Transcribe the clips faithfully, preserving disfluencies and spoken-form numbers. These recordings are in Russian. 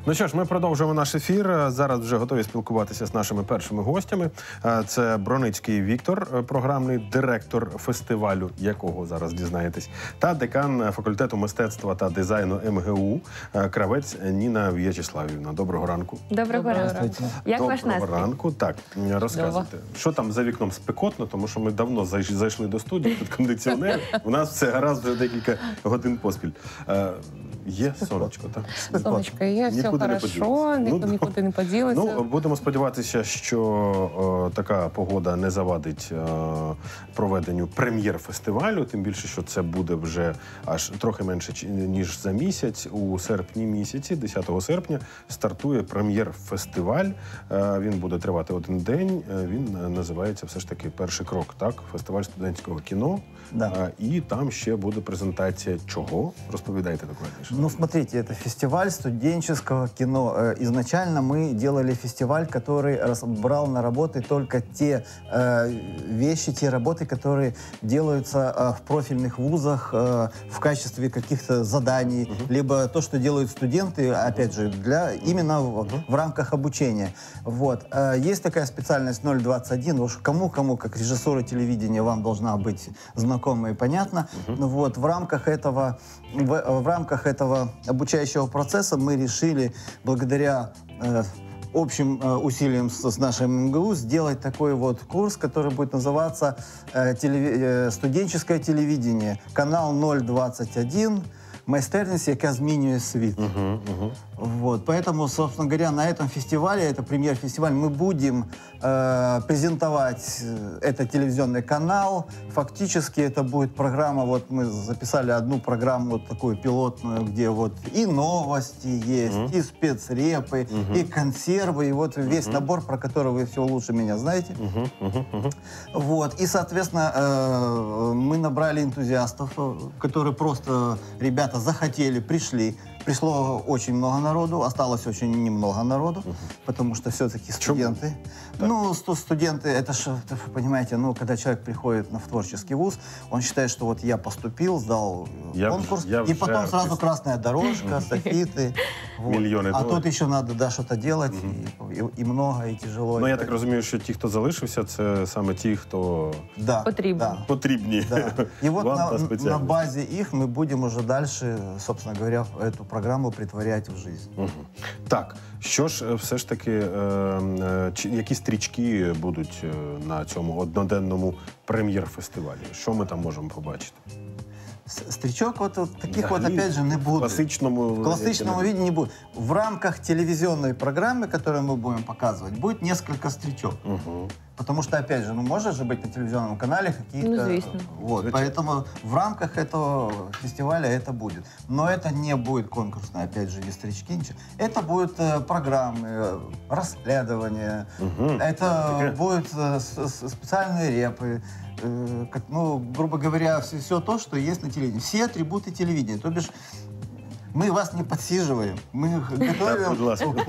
Ну що ж, ми продовжуємо наш ефір. Зараз вже готові спілкуватися з нашими першими гостями. Це Броницький Віктор, програмний директор фестивалю, якого зараз дізнаєтесь, та декан факультету мистецтва та дизайну ем ге у Кравець Ніна В'ячеславівна. Доброго ранку. Доброго ранку. Як ваш настрій? Доброго ранку. Так, розказуйте. Що там за вікном спекотно, тому що ми давно зайшли до студії, тут кондиціонер. У нас все гаразд вже декілька годин поспіль. Є сонечко, так? Сонечко є, все хорошо, ніхто нікуди не поділиться. Ну, будемо сподіватися, що о, така погода не завадить о, проведенню прем'єр-фестивалю, тим більше, що це буде вже аж трохи менше, ніж за місяць. У серпні місяці, десятого серпня, стартує прем'єр-фестиваль. Він буде тривати один день. Він називається все ж таки «Перший крок», так? Фестиваль студентського кіно. Да. І там ще буде презентація чого? Розповідайте докладніше. Ну, смотрите, это фестиваль студенческого кино. Изначально мы делали фестиваль, который брал на работы только те э, вещи, те работы, которые делаются э, в профильных вузах э, в качестве каких-то заданий, uh-huh. либо то, что делают студенты, опять же, для, именно в, uh-huh. в рамках обучения. Вот. Э, есть такая специальность ноль двадцать один, уж кому-кому, как режиссеру телевидения, вам должна быть знакома и понятна. Uh-huh. Вот. В рамках этого, в, в рамках этого обучающего процесса мы решили, благодаря э, общим э, усилиям с, с нашим эм гэ у, сделать такой вот курс, который будет называться э, телеви э, «Студенческое телевидение». Канал ноль двадцать один. Майстерність, яка змінює світ. Uh-huh, uh-huh. Вот. Поэтому, собственно говоря, на этом фестивале, это премьер-фестиваль, мы будем э, презентовать этот телевизионный канал. Фактически это будет программа, вот мы записали одну программу вот такую пилотную, где вот и новости есть, uh-huh. и спецрепы, uh-huh. и консервы, и вот весь uh-huh. набор, про который вы все лучше меня знаете. Uh-huh, uh-huh, uh-huh. Вот. И, соответственно, э, мы набрали энтузиастов, которые просто, ребята, захотели, пришли. Пришло очень много народу, осталось очень немного народу, uh-huh. потому что все-таки студенты. Да. Ну, студенты, это же, вы понимаете, ну, когда человек приходит на в творческий вуз, он считает, что вот я поступил, сдал я конкурс, я и потом сразу артист. Красная дорожка, uh-huh. софиты. Вот. Мільйони а доларів. тут еще надо, да, что-то делать, uh-huh. и, и, и много, и тяжело. Ну, и я так. так розумію, що ті, хто залишився, це саме ті, хто да, потрібні. Да. потрібні. Да. И вот на, на, на базе их мы будем уже дальше, собственно говоря, эту программу притворять в жизнь. Угу. Так, що ж все ж таки, е, е, чи, які стрічки будуть на цьому одноденному прем'єр-фестивалі? Що ми там можемо побачити? Стрічок вот, вот таких да, вот, опять же, не будет. В классичному, в классичном виде не будет. В рамках телевизионной программы, которую мы будем показывать, будет несколько стричок. Угу. Потому что, опять же, ну, может же быть на телевизионном канале какие-то... Ну, известно. Вот, поэтому в рамках этого фестиваля это будет. Но это не будет конкурсное, опять же, не стрички, ничего. Это будут э, программы, расследования, угу. это okay. будут э, с, специальные репы, э, как, ну, грубо говоря, все, все то, что есть на телевидении. Все атрибуты телевидения. То бишь, мы вас не подсиживаем, мы готовим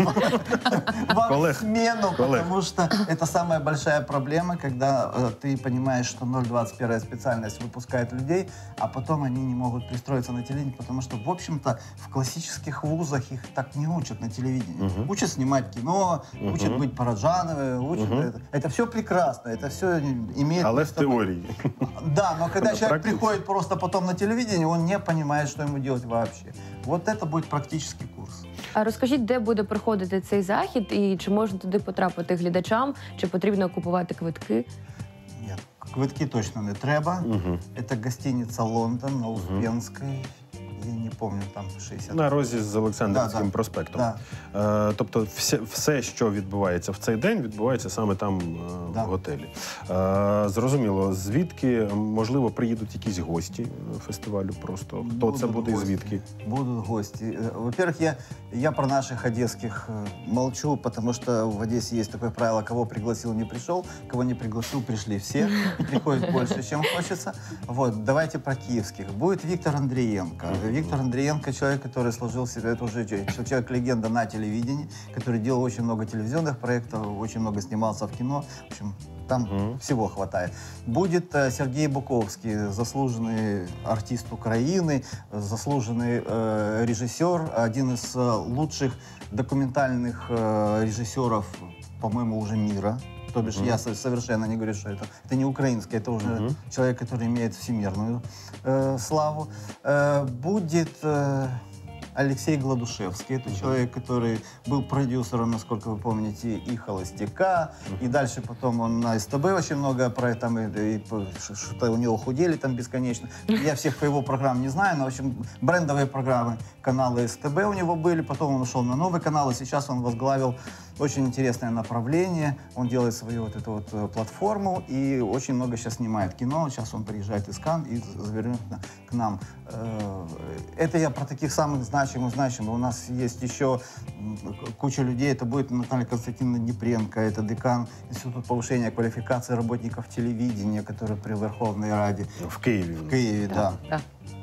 вам смену, потому что это самая большая проблема, когда э, ты понимаешь, что ноль двадцать первая специальность выпускает людей, а потом они не могут пристроиться на телевидение, потому что, в общем-то, в классических вузах их так не учат на телевидении. Uh-huh. Учат снимать кино, uh-huh. учат быть Параджановой, учат uh-huh. это. Это все прекрасно, это все имеет... Але в теории. Да, но когда человек приходит просто потом на телевидение, он не понимает, что ему делать вообще. Вот это будет практический курс. А розкажіть, де буде проходити цей захід і чи можна туди потрапити глядачам, чи потрібно купувати квитки? Ні, квитки точно не треба. Угу. Це гостиниця «Лондон» на Успенській. Я не пам'ятаю, там шістдесят. На розі з Олександрівським да, проспектом. Да. Е, тобто все, все, що відбувається в цей день, відбувається саме там е, да. в готелі. Е, зрозуміло, звідки, можливо, приїдуть якісь гості фестивалю просто? Хто будут це буде і звідки? Будут гости. Во-первых, я, я про наших одесских молчу, потому что в Одессе есть такое правило: кого пригласил, не пришел, кого не пригласил, пришли все. Приходит больше, чем хочется. Вот, давайте про киевских. Будет Виктор Андриенко. Виктор Петр Андриенко, человек, который сложил себя, это уже человек-легенда на телевидении, который делал очень много телевизионных проектов, очень много снимался в кино. В общем, там mm-hmm. всего хватает. Будет э, Сергей Буковский, заслуженный артист Украины, заслуженный э, режиссер, один из э, лучших документальных э, режиссеров, по-моему, уже мира. То бишь, mm-hmm. я совершенно не говорю, что это, это не украинский, это уже mm-hmm. человек, который имеет всемирную э, славу. Э, будет э, Алексей Гладушевский. Это mm-hmm. человек, который был продюсером, насколько вы помните, и «Холостяка», mm-hmm. и дальше потом он на СТБ очень много про это, и, и что-то у него худели там бесконечно. Я всех по его программам не знаю, но, в общем, брендовые программы, каналы СТБ у него были, потом он ушел на новый канал, и сейчас он возглавил очень интересное направление. Он делает свою вот эту вот платформу и очень много сейчас снимает кино. Сейчас он приезжает из Канн и завернет к нам. Это я про таких самых значимых, значимых. У нас есть еще куча людей. Это будет Наталья Константиновна Днепренко, это декан Института повышения квалификации работников телевидения, который при Верховной Раде. В Киеве. В Киеве, да. да.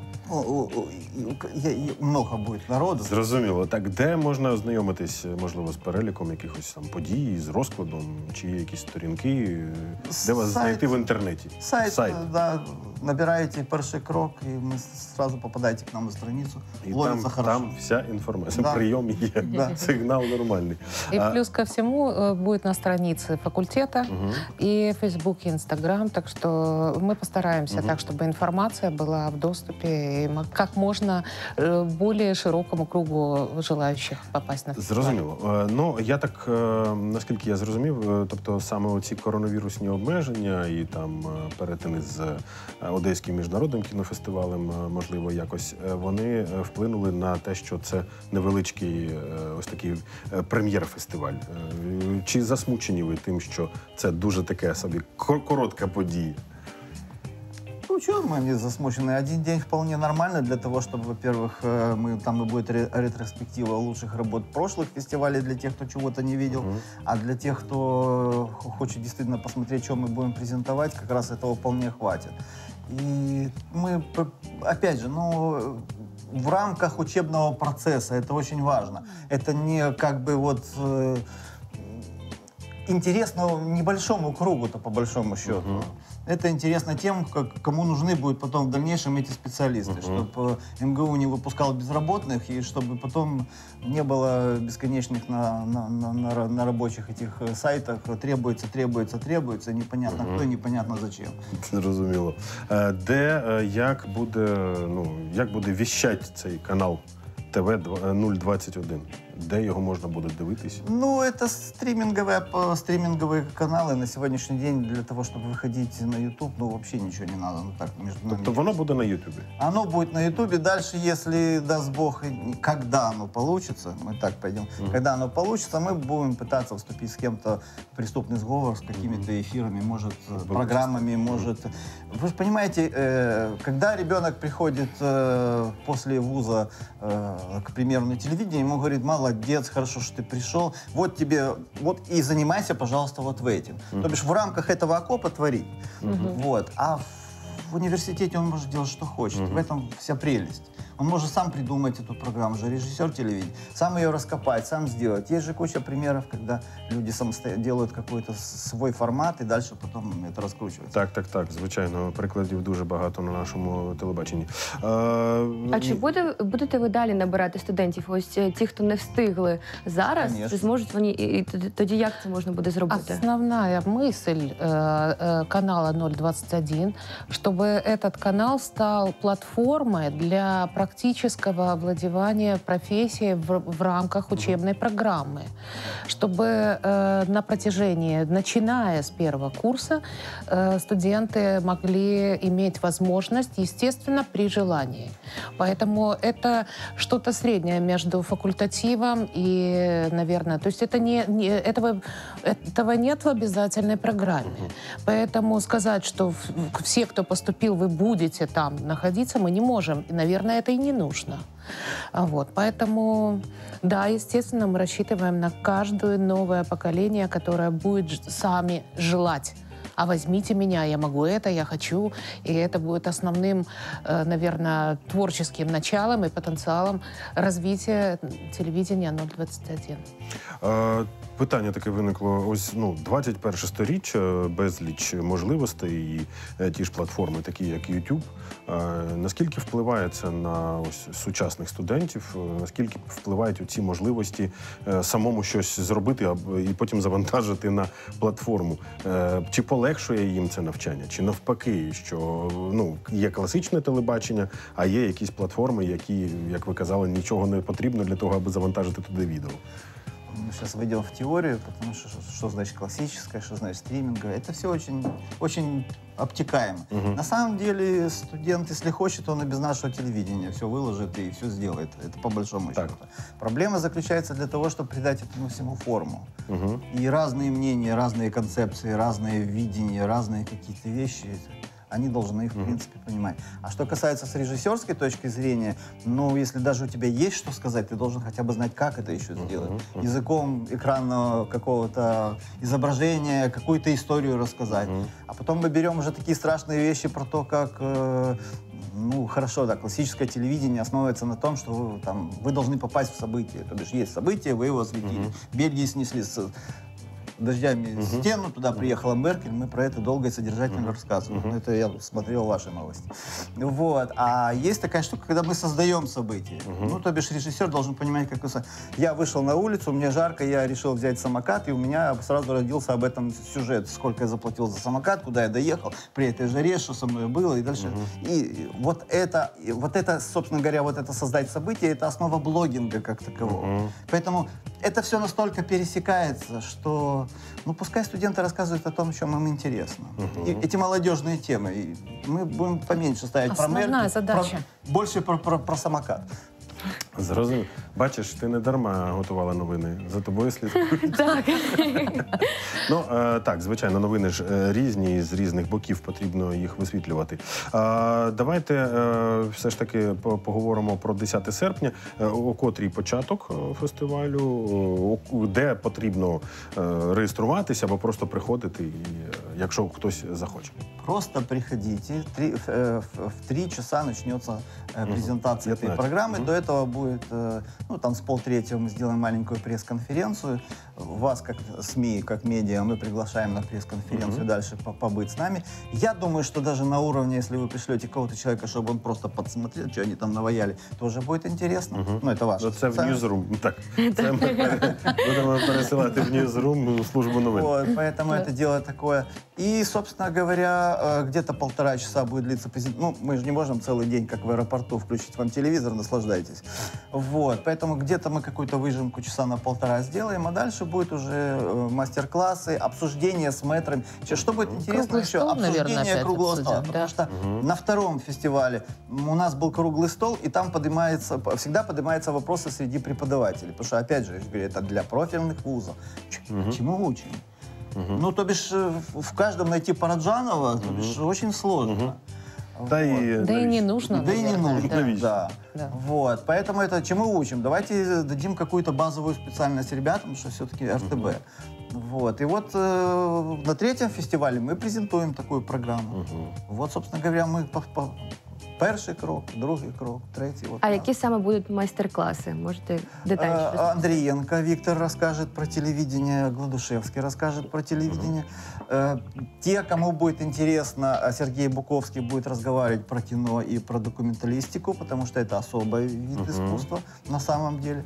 Много буде народу. Зрозуміло. Так, де можна ознайомитись, можливо, з переліком якихось там подій, з розкладом, чи є якісь сторінки, де вас знайти в інтернеті? Сайт, Сайт. Да, набираєте перший крок, і ми одразу попадаєте к нам на страницю. І там, там вся інформація, да. Прийом є, да. Сигнал нормальний. И а... плюс ко всему будет на странице факультета, угу. и Facebook, и Instagram, так что мы постараемся угу. так, чтобы информация была в доступе как можно более широкому кругу желаючих попасть на фестиваль. Зрозуміло. Ну, я так, наскільки я зрозумів, тобто саме оці коронавірусні обмеження і там перетини з Одеським міжнародним кінофестивалем, можливо, якось, вони вплинули на те, що це невеличкий ось такий прем'єр-фестиваль. Чи засмучені ви тим, що це дуже таке собі коротка подія? Ну, что мы не засмучены? Один день вполне нормально для того, чтобы, во-первых, мы, там и будет ретроспектива лучших работ прошлых фестивалей для тех, кто чего-то не видел, uh-huh. а для тех, кто хочет действительно посмотреть, что мы будем презентовать, как раз этого вполне хватит. И мы, опять же, ну, в рамках учебного процесса это очень важно. Это не как бы вот... Э, интересно небольшому кругу-то, по большому счету. Uh-huh. Это интересно тем, как, кому нужны будут потом в дальнейшем эти специалисты, uh-huh. чтобы МГУ не выпускал безработных, и чтобы потом не было бесконечных на, на, на, на, на рабочих этих сайтах требуется, требуется, требуется, непонятно uh-huh. кто, непонятно зачем. Зрозуміло. Де, як буде, ну, як буде віщать цей канал Т В нуль двадцять один? Де його можна буде дивитись? Ну, это стриминговые, стриминговые каналы. На сегодняшний день для того, чтобы выходить на YouTube, ну, вообще ничего не надо. Ну, так, между нами. Тобто воно буде на Ютубі? Оно будет на Ютубе. Дальше, если, даст Бог, когда оно получится, мы так пойдем, mm-hmm. когда оно получится, мы будем пытаться вступить с кем-то в преступный сговор, с какими-то эфирами, может, mm-hmm. программами, может... Вы же понимаете, э, когда ребенок приходит э, после вуза, э, к примеру, на телевидение, ему говорит: молодец, хорошо, что ты пришел, вот тебе, вот и занимайся, пожалуйста, вот в этим. Mm-hmm. То бишь в рамках этого окопа творить. Mm-hmm. Вот. А в университете он может делать, что хочет. Mm-hmm. В этом вся прелесть. Он может сам придумать эту программу, же режиссер телевидения, сам ее раскопать, сам сделать. Есть же куча примеров, когда люди самостоятельно делают какой-то свой формат і далі потім це розкручується. Так, так, так. Звичайно, прикладів дуже багато на нашому телебаченні. А, а чи буде, будете ви далі набирати студентів? Ось ті, хто не встигли зараз, чи зможуть вони, і тоді як це можна буде зробити? Основная мысль э, э, канала нуль двадцать один, чтобы этот канал стал платформой для практического овладевания профессией в, в рамках учебной программы, чтобы э, на протяжении, начиная с первого курса, э, студенты могли иметь возможность, естественно, при желании. Поэтому это что-то среднее между факультативом и, наверное, то есть это не, не, этого, этого нет в обязательной программе. Поэтому сказать, что все, кто поступил, вы будете там находиться, мы не можем. И, наверное, это и не нужно. Вот. Поэтому, да, естественно, мы рассчитываем на каждое новое поколение, которое будет сами желать а возьмите меня, я могу это, я хочу. И это будет основным, наверное, творческим началом и потенциалом развития телевидения ноль двадцать один. Питання таке виникло. Ось, ну, двадцять перше сторіччя, безліч можливостей і е, ті ж платформи, такі як YouTube. Е, наскільки впливає це на ось сучасних студентів? Е, наскільки впливають ці можливості е, самому щось зробити а, і потім завантажити на платформу? Е, чи полегшує їм це навчання? Чи навпаки, що, ну, є класичне телебачення, а є якісь платформи, які, як ви казали, нічого не потрібно для того, аби завантажити туди відео? Мы сейчас войдем в теорию, потому что что значит классическое, что значит стриминговое. Это все очень, очень обтекаемо. Uh-huh. На самом деле студент, если хочет, он и без нашего телевидения все выложит и все сделает. Это по большому счету. Проблема заключается для того, чтобы придать этому всему форму. Uh-huh. И разные мнения, разные концепции, разные видения, разные какие-то вещи, они должны их, в принципе, понимать. А что касается с режиссерской точки зрения, ну, если даже у тебя есть что сказать, ты должен хотя бы знать, как это еще сделать. Uh-huh. Uh-huh. Языком экранного какого-то изображения, какую-то историю рассказать. Uh-huh. А потом мы берем уже такие страшные вещи про то, как... Э, ну, хорошо, да, классическое телевидение основывается на том, что вы, там, вы должны попасть в событие. То бишь есть событие, вы его осветили. Uh-huh. В Бельгии снесли с дождями uh-huh. стену, туда приехала Меркель, мы про это долго и содержательно uh-huh. рассказывали. Uh-huh. Это я смотрел ваши новости. Вот. А есть такая штука, когда мы создаем события. Uh-huh. Ну, то бишь режиссер должен понимать, как... Я вышел на улицу, мне жарко, я решил взять самокат, и у меня сразу родился об этом сюжет. Сколько я заплатил за самокат, куда я доехал, при этой жаре, что со мной было и дальше. Uh-huh. И вот это, вот это, собственно говоря, вот это создать событие, это основа блогинга как такового. Uh-huh. Поэтому это все настолько пересекается, что... Ну, пускай студенты рассказывают о том, о чем им интересно. Uh-huh. И эти молодежные темы. И мы будем поменьше ставить про Меркель, задача. Про, больше про, про, про самокат. Зрозуміло. Бачиш, ти не дарма готувала новини. За тобою слідкують. Так. Ну, е, так, звичайно, новини ж е, різні, з різних боків потрібно їх висвітлювати. Е, давайте е, все ж таки поговоримо про десяте серпня, е, о котрій початок фестивалю, о, де потрібно е, реєструватися або просто приходити, і, е, якщо хтось захоче. Просто приходите. Три, э, в три часа начнется э, презентация uh-huh. этой программы. Uh-huh. До этого будет, э, ну, там с полтретьего мы сделаем маленькую пресс-конференцию. Вас, как СМИ, как медиа, мы приглашаем на пресс-конференцию uh-huh. дальше побыть с нами. Я думаю, что даже на уровне, если вы пришлете кого-то человека, чтобы он просто подсмотрел, что они там наваяли, тоже будет интересно. Uh-huh. Ну, это ваше. Це в ньюзрум. Так, це ми будемо пересилати в ньюзрум службу новин. Вот, поэтому это дело такое. И, собственно говоря, где-то полтора часа будет длиться презентация. Ну, мы же не можем целый день, как в аэропорту, включить вам телевизор, наслаждайтесь. Вот, поэтому где-то мы какую-то выжимку часа на полтора сделаем, а дальше будет уже мастер-классы, обсуждение с мэтрами. Что будет интересно круглый еще? Стол, обсуждение наверное, круглого обсудим, стола. да. Потому что угу. на втором фестивале у нас был круглый стол, и там поднимается, всегда поднимаются вопросы среди преподавателей. Потому что, опять же, я говорю, это для профильных вузов. Угу. Чему учим? Угу. Ну, то бишь, в каждом найти Параджанова, то бишь, угу. очень сложно. Угу. Вот. Да, и, да и не нужно. Да и не нужно, да. да. Да. Вот. Поэтому это чему учим? Давайте дадим какую-то базовую специальность ребятам, что все-таки эр тэ бэ. Угу. Вот. И вот э, на третьем фестивале мы презентуем такую программу. Угу. Вот, собственно говоря, мы по, по, перший крок, другий крок, третій. Вот, а да. які саме будуть майстер-класи? Можете детальніше розповісти? Андриенко Виктор расскажет про телевидение, Гладушевский расскажет про телевидение. Uh-huh. Те, кому будет интересно, Сергей Буковский будет разговаривать про кино и про документалистику, потому что это особый вид uh-huh. искусства на самом деле.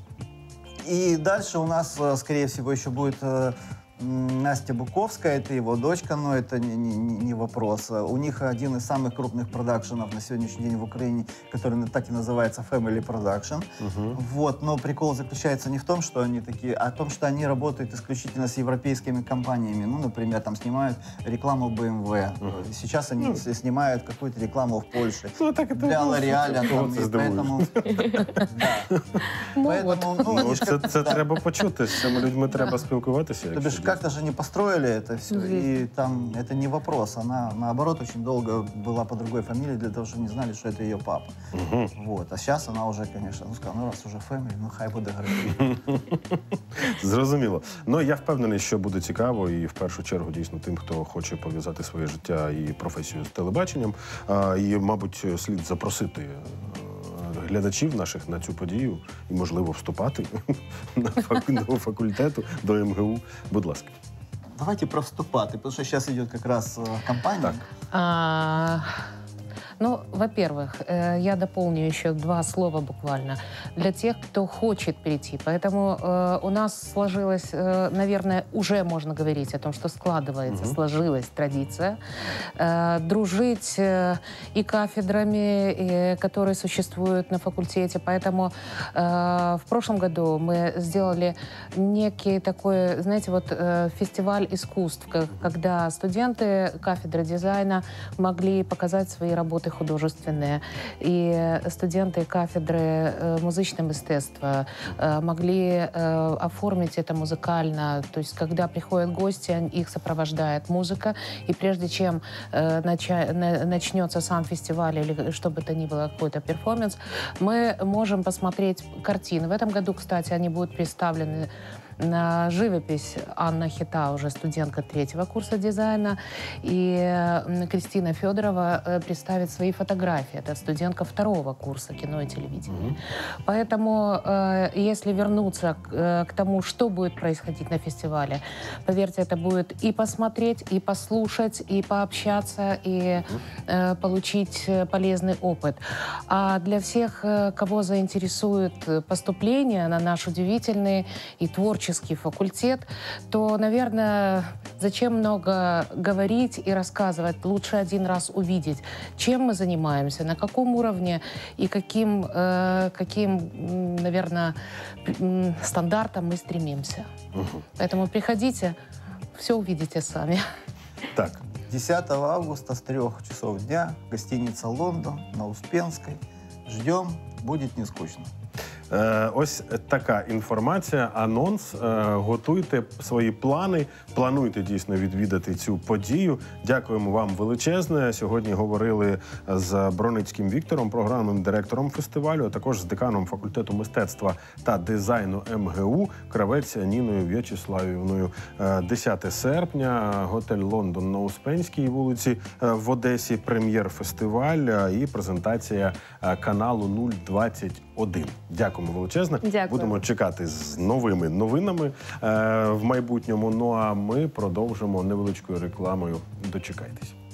И дальше у нас, скорее всего, еще будет Настя Буковская, это его дочка, но это не, не, не вопрос. У них один из самых крупных продакшенов на сегодняшний день в Украине, который так и называется Family Production. Uh-huh. Вот. Но прикол заключается не в том, что они такие, а в том, что они работают исключительно с европейскими компаниями. Ну, например, там снимают рекламу бэ эм вэ. Uh-huh. Сейчас они uh-huh. снимают какую-то рекламу в Польше. Ну, так это для Лореаля. Поэтому... Це треба почути, з цими людьми треба спілкуватися. как-то же не построили это все, и там это не вопрос. Она, наоборот, очень долго была по другой фамилии, для того, чтобы не знали, что это ее папа. Угу. Вот. А сейчас она уже, конечно, ну, сказала, ну раз уже фэмілі, ну хай буде Григорій. Зрозуміло. Ну, я впевнений, що буде цікаво, і в першу чергу, дійсно, тим, хто хоче пов'язати своє життя і професію з телебаченням. А, і, мабуть, слід запросити глядачів наших на цю подію і, можливо, вступати на фак- до факультету, до ем ге у. Будь ласка. Давайте про вступаты, потому что сейчас идет как раз э, кампания. Так. А, ну, во-первых, э, я дополню еще два слова буквально для тех, кто хочет перейти. Поэтому э, у нас сложилась, э, наверное, уже можно говорить о том, что складывается, Мгм. сложилась традиция э, дружить э, и кафедрами, и, которые существуют на факультете. Поэтому э, в прошлом году мы сделали некий такой, знаете, вот э, фестиваль искусств, к- когда студенты кафедры дизайна могли показать свои работы художественные, и студенты кафедры э, музычного мистецтва э, могли э, оформить это музыкально. То есть, когда приходят гости, он- их сопровождает музыка, и прежде чем э, нача- на- начнется сам фестиваль или что бы то ни было, какой-то перформанс, мы можем посмотреть картины. В этом году, кстати, они будут представлены на живопись. Анна Хита, уже студентка третьего курса дизайна, и м, Кристина Федорова э, представит свои фотографии. Это студентка второго курса кино и телевидения. Мгм. Поэтому, э, если вернуться к, э, к тому, что будет происходить на фестивале, поверьте, это будет и посмотреть, и послушать, и пообщаться, и э, получить э, полезный опыт. А для всех, э, кого заинтересует э, поступление на наш удивительный и творческий факультет, то, наверное, зачем много говорить и рассказывать? Лучше один раз увидеть, чем мы занимаемся, на каком уровне и каким, э, каким, м, наверное, п- м, стандартам мы стремимся. Мгм. Поэтому приходите, все увидите сами. Так. десятого августа с трех часов дня, гостиница «Лондон» на Успенской. Ждем, будет не скучно. Е, Ось така інформація, анонс. Е, Готуйте свої плани, плануйте дійсно відвідати цю подію. Дякуємо вам величезне. Сьогодні говорили з Броницьким Віктором, програмним директором фестивалю, а також з деканом факультету мистецтва та дизайну ем ге у Кравець Ніною В'ячеславівною. Е, десяте серпня, готель «Лондон» на Успенській вулиці е, в Одесі, прем'єр-фестиваль е, і презентація е, каналу нуль двадцять один. Дякуємо величезне. Дякую. Будемо чекати з новими новинами е, в майбутньому. Ну а ми продовжимо невеличкою рекламою. Дочекайтесь.